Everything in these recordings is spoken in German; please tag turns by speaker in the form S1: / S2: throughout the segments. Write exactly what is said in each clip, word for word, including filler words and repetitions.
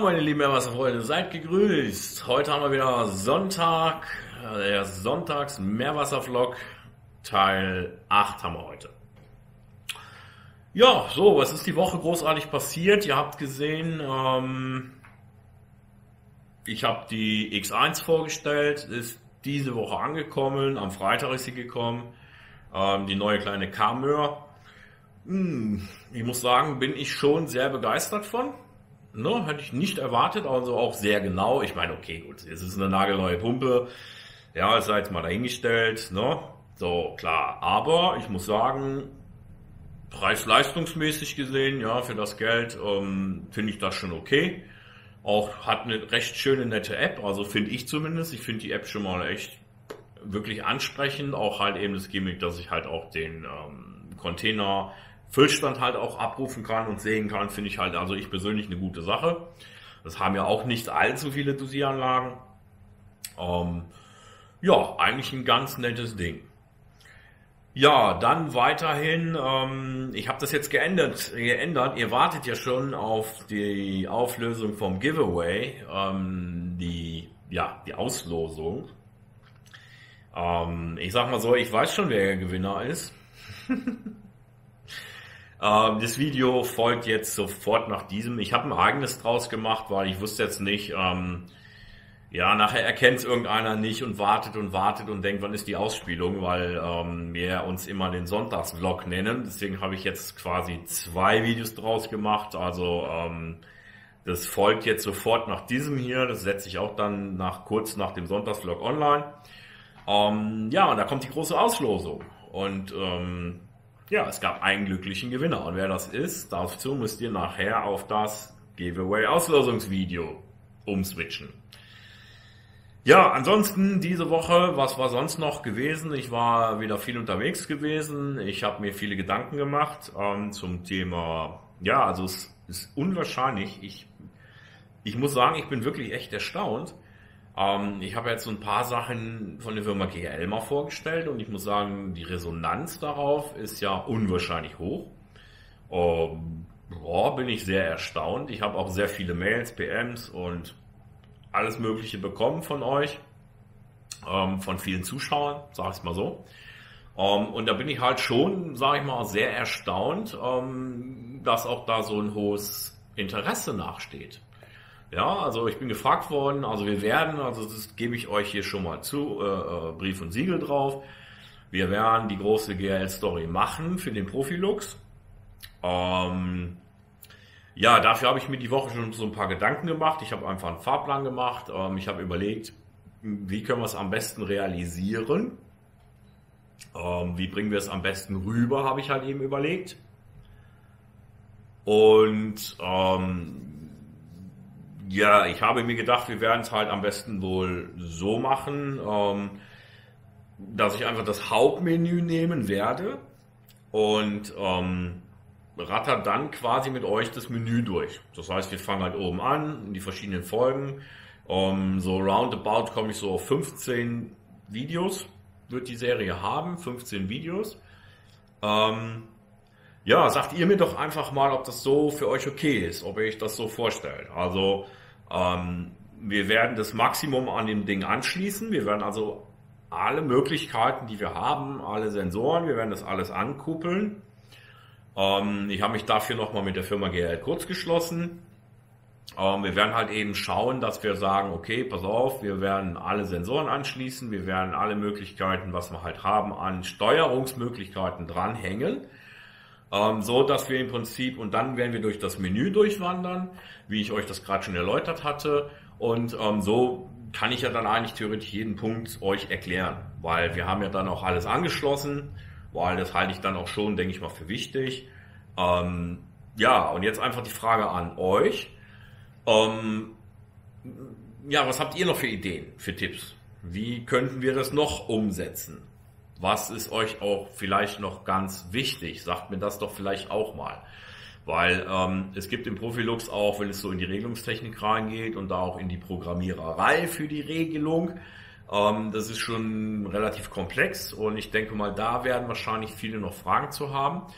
S1: meine lieben Meerwasserfreunde, seid gegrüßt. Heute haben wir wieder Sonntag, der Sonntags-Meerwasser-Vlog, Teil acht haben wir heute. Ja, so, was ist die Woche großartig passiert? Ihr habt gesehen, ähm, ich habe die X eins vorgestellt, ist diese Woche angekommen, am Freitag ist sie gekommen, ähm, die neue kleine Camör. Hm, ich muss sagen, bin ich schon sehr begeistert von. Ne, hätte ich nicht erwartet, also auch sehr genau. Ich meine, okay, gut, es ist eine nagelneue Pumpe. Ja, ist jetzt mal dahingestellt, ne? So, klar. Aber ich muss sagen, preis-leistungsmäßig gesehen, ja, für das Geld ähm, finde ich das schon okay. Auch hat eine recht schöne, nette App, also finde ich zumindest. Ich finde die App schon mal echt wirklich ansprechend. Auch halt eben das Gimmick, dass ich halt auch den ähm, Container Füllstand halt auch abrufen kann und sehen kann, finde ich halt, also ich persönlich eine gute Sache. Das haben ja auch nicht allzu viele Dosieranlagen. Ähm, ja, eigentlich ein ganz nettes Ding. Ja, dann weiterhin, ähm, ich habe das jetzt geändert, geändert. Ihr wartet ja schon auf die Auflösung vom Giveaway, ähm, die, ja, die Auslosung. Ähm, ich sag mal so, ich weiß schon, wer der Gewinner ist. Das Video folgt jetzt sofort nach diesem. Ich habe ein eigenes draus gemacht, weil ich wusste jetzt nicht, ähm, ja, nachher erkennt es irgendeiner nicht und wartet und wartet und denkt, wann ist die Ausspielung, weil ähm, wir uns immer den Sonntagsvlog nennen. Deswegen habe ich jetzt quasi zwei Videos draus gemacht. Also ähm, das folgt jetzt sofort nach diesem hier. Das setze ich auch dann nach kurz nach dem Sonntagsvlog online. Ähm, ja, und da kommt die große Auslosung. Und ähm, ja, es gab einen glücklichen Gewinner. Und wer das ist, dazu müsst ihr nachher auf das Giveaway-Auslosungsvideo umswitchen. Ja, ansonsten diese Woche, was war sonst noch gewesen? Ich war wieder viel unterwegs gewesen. Ich habe mir viele Gedanken gemacht ähm, zum Thema, ja, also es ist unwahrscheinlich. Ich, ich muss sagen, ich bin wirklich echt erstaunt. Ähm, ich habe jetzt so ein paar Sachen von der Firma G H L mal vorgestellt und ich muss sagen, die Resonanz darauf ist ja unwahrscheinlich hoch. Ähm, boah, bin ich sehr erstaunt. Ich habe auch sehr viele Mails, P Ms und alles Mögliche bekommen von euch, ähm, von vielen Zuschauern, sage ich es mal so. Ähm, und da bin ich halt schon, sage ich mal, sehr erstaunt, ähm, dass auch da so ein hohes Interesse nachsteht. Ja, also ich bin gefragt worden, also wir werden, also das gebe ich euch hier schon mal zu, äh, Brief und Siegel drauf. Wir werden die große G H L-Story machen für den Profilux. Ähm, ja, dafür habe ich mir die Woche schon so ein paar Gedanken gemacht. Ich habe einfach einen Fahrplan gemacht. Ähm, ich habe überlegt, wie können wir es am besten realisieren. Ähm, wie bringen wir es am besten rüber, habe ich halt eben überlegt. Und ähm, ja, ich habe mir gedacht, wir werden es halt am besten wohl so machen, ähm, dass ich einfach das Hauptmenü nehmen werde und ähm, ratter dann quasi mit euch das Menü durch. Das heißt, wir fangen halt oben an, in die verschiedenen Folgen. Ähm, so roundabout komme ich so auf fünfzehn Videos, wird die Serie haben, fünfzehn Videos. Ähm, Ja, sagt ihr mir doch einfach mal, ob das so für euch okay ist, ob ihr euch das so vorstellt. Also ähm, wir werden das Maximum an dem Ding anschließen. Wir werden also alle Möglichkeiten, die wir haben, alle Sensoren, wir werden das alles ankuppeln. Ähm, ich habe mich dafür nochmal mit der Firma G H L kurz geschlossen. Ähm, wir werden halt eben schauen, dass wir sagen, okay, pass auf, wir werden alle Sensoren anschließen. Wir werden alle Möglichkeiten, was wir halt haben, an Steuerungsmöglichkeiten dranhängen. Ähm, so dass wir im Prinzip, und dann werden wir durch das Menü durchwandern, wie ich euch das gerade schon erläutert hatte, und ähm, so kann ich ja dann eigentlich theoretisch jeden Punkt euch erklären, weil wir haben ja dann auch alles angeschlossen, weil das halte ich dann auch schon, denke ich mal, für wichtig. Ähm, ja, und jetzt einfach die Frage an euch. Ähm, ja, was habt ihr noch für Ideen, für Tipps? Wie könnten wir das noch umsetzen? Was ist euch auch vielleicht noch ganz wichtig? Sagt mir das doch vielleicht auch mal. Weil ähm, es gibt im Profilux auch, wenn es so in die Regelungstechnik reingeht und da auch in die Programmiererei für die Regelung, ähm, das ist schon relativ komplex und ich denke mal, da werden wahrscheinlich viele noch Fragen zu haben.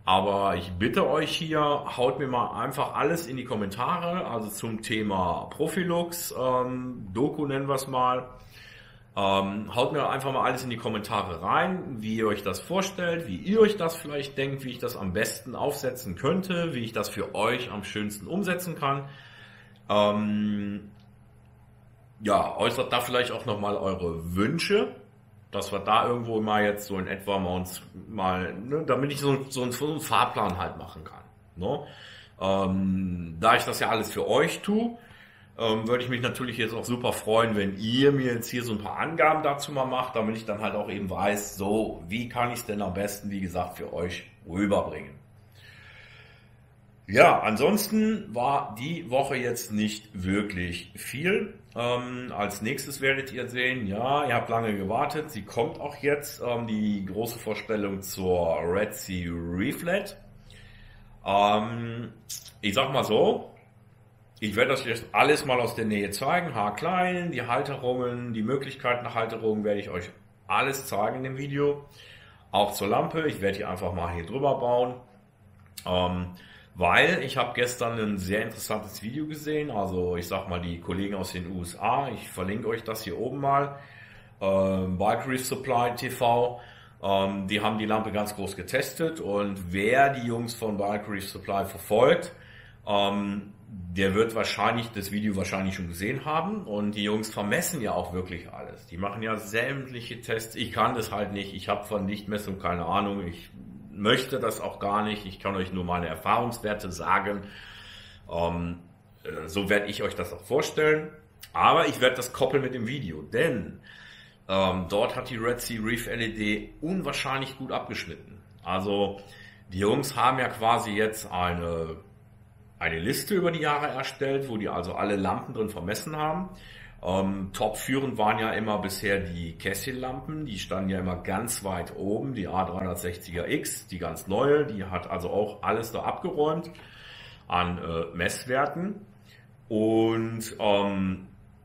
S1: Aber ich bitte euch hier, haut mir mal einfach alles in die Kommentare, also zum Thema Profilux, ähm, Doku nennen wir es mal. Ähm, haut mir einfach mal alles in die Kommentare rein, wie ihr euch das vorstellt, wie ihr euch das vielleicht denkt, wie ich das am besten aufsetzen könnte, wie ich das für euch am schönsten umsetzen kann. Ähm, ja, äußert da vielleicht auch nochmal eure Wünsche, dass wir da irgendwo mal jetzt so in etwa mal uns mal, ne, damit ich so, so, einen, so einen Fahrplan halt machen kann. Ne? Ähm, da ich das ja alles für euch tue, ähm, würde ich mich natürlich jetzt auch super freuen, wenn ihr mir jetzt hier so ein paar Angaben dazu mal macht, damit ich dann halt auch eben weiß, so, wie kann ich es denn am besten, wie gesagt, für euch rüberbringen. Ja, ansonsten war die Woche jetzt nicht wirklich viel. Ähm, als nächstes werdet ihr sehen, ja, ihr habt lange gewartet, sie kommt auch jetzt, ähm, die große Vorstellung zur Red Sea Reeflet. Ähm, ich sag mal so, ich werde das jetzt alles mal aus der Nähe zeigen, haarklein, die Halterungen, die Möglichkeiten nach Halterungen werde ich euch alles zeigen in dem Video. Auch zur Lampe, ich werde die einfach mal hier drüber bauen. Ähm, Weil ich habe gestern ein sehr interessantes Video gesehen, also ich sag mal die Kollegen aus den U S A, ich verlinke euch das hier oben mal, ähm, Bike Reef Supply T V, ähm, die haben die Lampe ganz groß getestet und wer die Jungs von Bike Reef Supply verfolgt, ähm, der wird wahrscheinlich das Video wahrscheinlich schon gesehen haben und die Jungs vermessen ja auch wirklich alles. Die machen ja sämtliche Tests, ich kann das halt nicht, ich habe von Lichtmessung keine Ahnung, ich möchte das auch gar nicht. Ich kann euch nur meine Erfahrungswerte sagen. Ähm, so werde ich euch das auch vorstellen. Aber ich werde das koppeln mit dem Video, denn ähm, dort hat die Red Sea Reef L E D unwahrscheinlich gut abgeschnitten. Also die Jungs haben ja quasi jetzt eine, eine Liste über die Jahre erstellt, wo die also alle Lampen drin vermessen haben. Ähm, top führend waren ja immer bisher die Kessil-Lampen, die standen ja immer ganz weit oben, die A dreihundertsechziger X, die ganz neue, die hat also auch alles da abgeräumt an äh, Messwerten. Und ähm,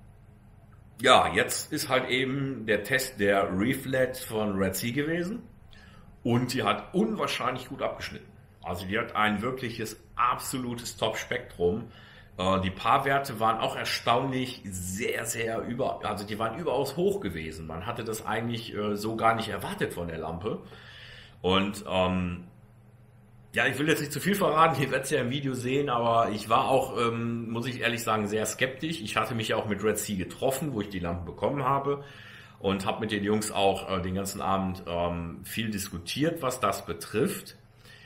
S1: ja, jetzt ist halt eben der Test der Reeflet von Red Sea gewesen und die hat unwahrscheinlich gut abgeschnitten. Also die hat ein wirkliches absolutes Top-Spektrum. Die Paarwerte waren auch erstaunlich sehr, sehr über, also die waren überaus hoch gewesen. Man hatte das eigentlich äh, so gar nicht erwartet von der Lampe. Und ähm, ja, ich will jetzt nicht zu viel verraten, ihr werdet es ja im Video sehen, aber ich war auch, ähm, muss ich ehrlich sagen, sehr skeptisch. Ich hatte mich ja auch mit Red Sea getroffen, wo ich die Lampen bekommen habe und habe mit den Jungs auch äh, den ganzen Abend ähm, viel diskutiert, was das betrifft.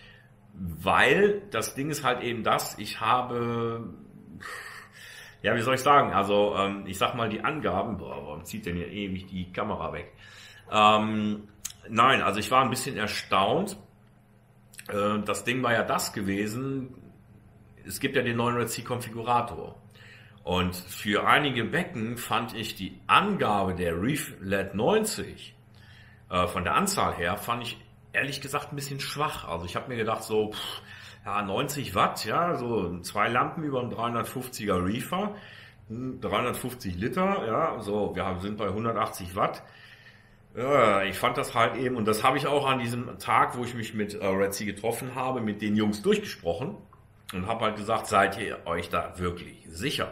S1: Weil das Ding ist halt eben das, ich habe... Ja, wie soll ich sagen? Also, ähm, ich sag mal die Angaben. Boah, warum zieht denn hier ewig die Kamera weg? Ähm, nein, also ich war ein bisschen erstaunt. Äh, das Ding war ja das gewesen. Es gibt ja den neuen Red Sea Konfigurator. Und für einige Becken fand ich die Angabe der Reeflet neunzig äh, von der Anzahl her, fand ich ehrlich gesagt ein bisschen schwach. Also ich habe mir gedacht so, pff, ja, neunzig Watt, ja, so zwei Lampen über einen dreihundertfünfziger Reefer, dreihundertfünfzig Liter, ja, so, wir sind bei hundertachtzig Watt. Ja, ich fand das halt eben, und das habe ich auch an diesem Tag, wo ich mich mit äh, Red Sea getroffen habe, mit den Jungs durchgesprochen und habe halt gesagt, seid ihr euch da wirklich sicher?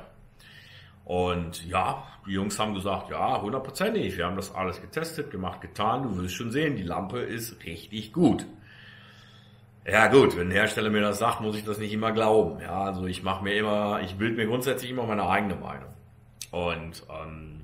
S1: Und ja, die Jungs haben gesagt, ja, hundertprozentig, wir haben das alles getestet, gemacht, getan, du wirst schon sehen, die Lampe ist richtig gut. Ja gut, wenn der Hersteller mir das sagt, muss ich das nicht immer glauben. Ja, also ich mache mir immer, ich bilde mir grundsätzlich immer meine eigene Meinung. Und ähm,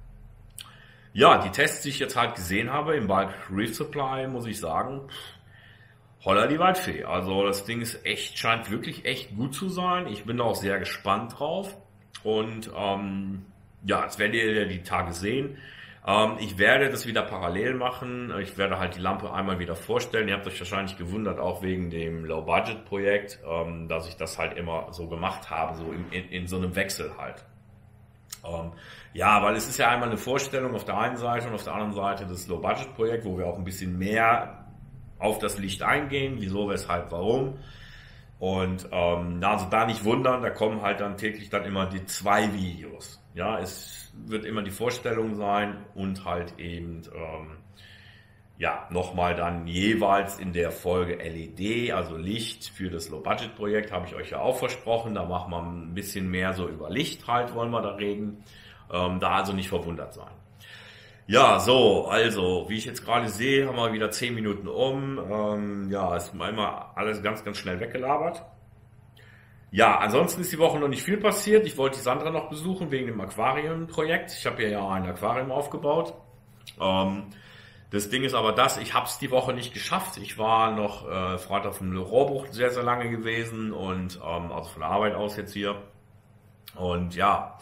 S1: ja, die Tests, die ich jetzt halt gesehen habe im Bike Reef Supply, muss ich sagen, holla die Waldfee. Also das Ding ist echt, scheint wirklich echt gut zu sein. Ich bin da auch sehr gespannt drauf. Und ähm, ja, jetzt werdet ihr die Tage sehen. Ähm, ich werde das wieder parallel machen. Ich werde halt die Lampe einmal wieder vorstellen. Ihr habt euch wahrscheinlich gewundert, auch wegen dem Low-Budget-Projekt, ähm, dass ich das halt immer so gemacht habe, so in, in, in so einem Wechsel halt. Ähm, ja, weil es ist ja einmal eine Vorstellung auf der einen Seite und auf der anderen Seite das Low-Budget-Projekt, wo wir auch ein bisschen mehr auf das Licht eingehen, wieso, weshalb, warum. Und ähm, also da nicht wundern, da kommen halt dann täglich dann immer die zwei Videos. Ja, es wird immer die Vorstellung sein und halt eben ähm, ja, nochmal dann jeweils in der Folge L E D, also Licht für das Low-Budget-Projekt, habe ich euch ja auch versprochen. Da machen wir ein bisschen mehr so über Licht halt, wollen wir da reden. Ähm, da also nicht verwundert sein. Ja, so, also, wie ich jetzt gerade sehe, haben wir wieder zehn Minuten um. Ähm, ja, ist einmal alles ganz, ganz schnell weggelabert. Ja, ansonsten ist die Woche noch nicht viel passiert. Ich wollte die Sandra noch besuchen wegen dem Aquarium-Projekt. Ich habe ja ein Aquarium aufgebaut. Ähm, Das Ding ist aber das, ich habe es die Woche nicht geschafft. Ich war noch äh, Freitag auf dem Rohrbruch sehr, sehr lange gewesen und ähm, also von der Arbeit aus jetzt hier. Und ja,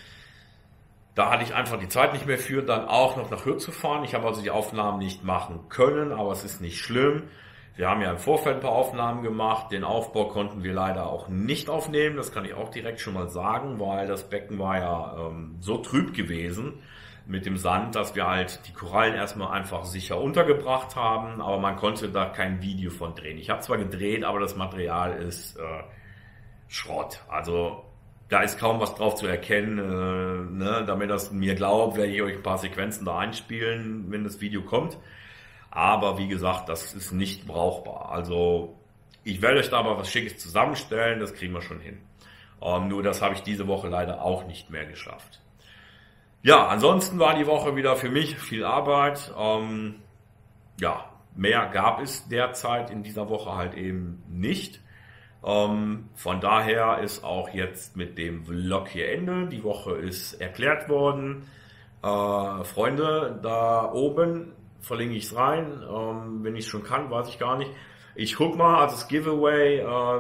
S1: da hatte ich einfach die Zeit nicht mehr für, dann auch noch nach Hürth zu fahren. Ich habe also die Aufnahmen nicht machen können, aber es ist nicht schlimm. Wir haben ja im Vorfeld ein paar Aufnahmen gemacht. Den Aufbau konnten wir leider auch nicht aufnehmen. Das kann ich auch direkt schon mal sagen, weil das Becken war ja ähm, so trüb gewesen mit dem Sand, dass wir halt die Korallen erstmal einfach sicher untergebracht haben, aber man konnte da kein Video von drehen. Ich habe zwar gedreht, aber das Material ist äh, Schrott. Also da ist kaum was drauf zu erkennen. Äh, ne? Damit das mir glaubt, werde ich euch ein paar Sequenzen da einspielen, wenn das Video kommt. Aber wie gesagt, das ist nicht brauchbar. Also ich werde euch da aber was Schickes zusammenstellen, das kriegen wir schon hin. Ähm, nur das habe ich diese Woche leider auch nicht mehr geschafft. Ja, ansonsten war die Woche wieder für mich viel Arbeit. Ähm, ja, mehr gab es derzeit in dieser Woche halt eben nicht. Ähm, von daher ist auch jetzt mit dem Vlog hier Ende. Die Woche ist erklärt worden. Äh, Freunde, da oben verlinke ich es rein. Ähm, wenn ich es schon kann, weiß ich gar nicht. Ich guck mal, also das Giveaway,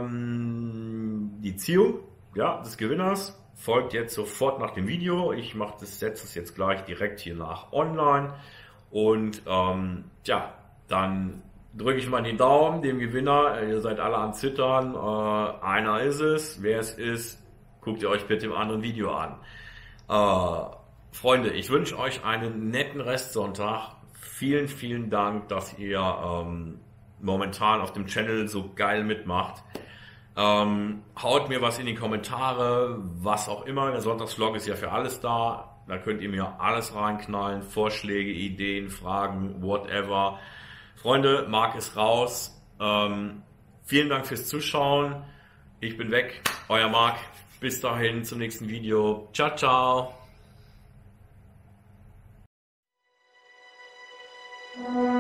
S1: ähm, die Ziehung, ja, des Gewinners folgt jetzt sofort nach dem Video. Ich mache das, setze es jetzt gleich direkt hier nach online. Und ähm, ja, dann drücke ich mal den Daumen dem Gewinner. Ihr seid alle am Zittern. Äh, einer ist es. Wer es ist, guckt ihr euch bitte im anderen Video an. Äh, Freunde, ich wünsche euch einen netten Restsonntag. Vielen, vielen Dank, dass ihr ähm, momentan auf dem Channel so geil mitmacht. Ähm, haut mir was in die Kommentare, was auch immer. Der Sonntagsvlog ist ja für alles da. Da könnt ihr mir alles reinknallen. Vorschläge, Ideen, Fragen, whatever. Freunde, Marc ist raus. Ähm, vielen Dank fürs Zuschauen. Ich bin weg. Euer Marc. Bis dahin zum nächsten Video. Ciao, ciao.